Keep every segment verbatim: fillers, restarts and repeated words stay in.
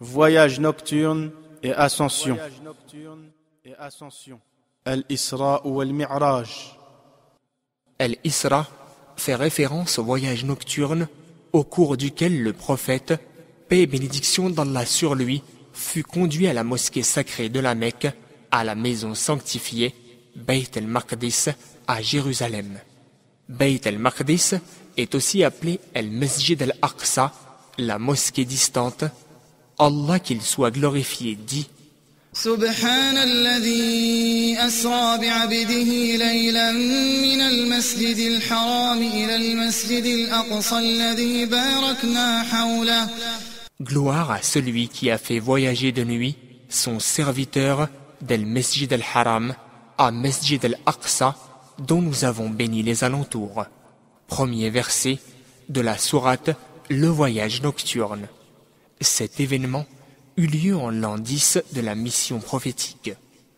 Voyage nocturne et ascension. Al-Isra ou Al-Mi'raj. Al-Isra fait référence au voyage nocturne au cours duquel le prophète, paix et bénédiction d'Allah sur lui, fut conduit à la mosquée sacrée de la Mecque, à la maison sanctifiée, Bayt al-Maqdis, à Jérusalem. Bayt al-Maqdis est aussi appelé al-Masjid al-Aqsa, la mosquée distante. Allah qu'il soit glorifié dit: سبحان الذي أسرى بعبده ليلا من المسجد الحرام إلى المسجد الأقصى الذي باركنا حوله. Gloire à celui qui a fait voyager de nuit son serviteur del Masjid al-Haram à Masjid al-Aqsa dont nous avons béni les alentours. Premier verset de la sourate Le voyage nocturne. Cet événement eut lieu en l'an dix de la mission prophétique.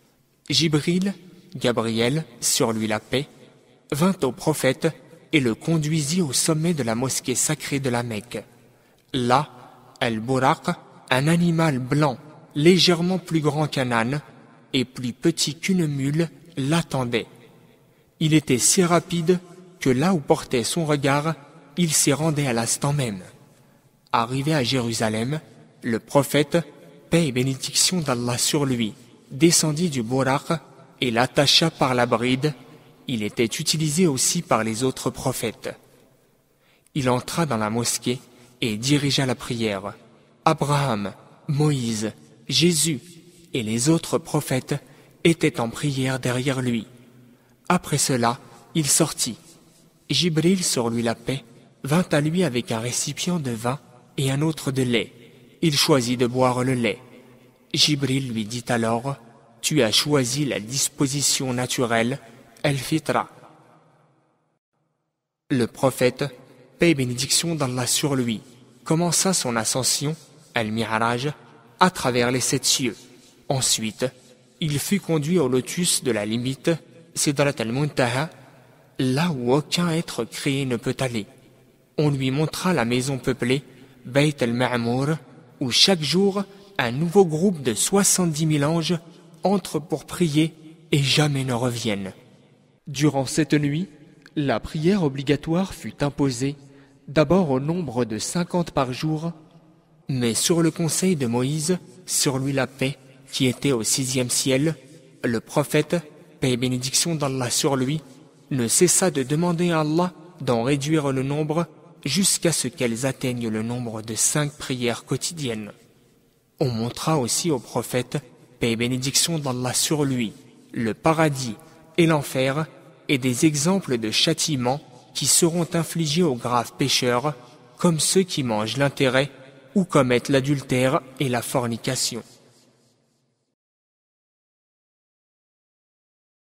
Jibril, Gabriel, sur lui la paix, vint au prophète et le conduisit au sommet de la mosquée sacrée de la Mecque. Là, Al-Buraq, un animal blanc, légèrement plus grand qu'un âne et plus petit qu'une mule, l'attendait. Il était si rapide que là où portait son regard, il s'y rendait à l'instant même. Arrivé à Jérusalem, le prophète, paix et bénédiction d'Allah sur lui, descendit du Buraq et l'attacha par la bride. Il était utilisé aussi par les autres prophètes. Il entra dans la mosquée et dirigea la prière. Abraham, Moïse, Jésus et les autres prophètes étaient en prière derrière lui. Après cela, il sortit. Jibril, sur lui la paix, vint à lui avec un récipient de vin et un autre de lait. Il choisit de boire le lait. Jibril lui dit alors: Tu as choisi la disposition naturelle, al-fitra. Le prophète, paix et bénédiction d'Allah sur lui, commença son ascension, al-Mi'raj, à travers les sept cieux. Ensuite, il fut conduit au lotus de la limite, Sidrat al-Muntaha, là où aucun être créé ne peut aller. On lui montra la maison peuplée, Bayt al-Ma'mour, où chaque jour, un nouveau groupe de soixante-dix mille anges entre pour prier et jamais ne reviennent. Durant cette nuit, la prière obligatoire fut imposée, d'abord au nombre de cinquante par jour, mais sur le conseil de Moïse, sur lui la paix, qui était au sixième ciel, le prophète, paix et bénédiction d'Allah sur lui, ne cessa de demander à Allah d'en réduire le nombre jusqu'à ce qu'elles atteignent le nombre de cinq prières quotidiennes. On montra aussi au prophète, paix et bénédiction d'Allah sur lui, le paradis et l'enfer, et des exemples de châtiments qui seront infligés aux graves pécheurs, comme ceux qui mangent l'intérêt ou commettent l'adultère et la fornication.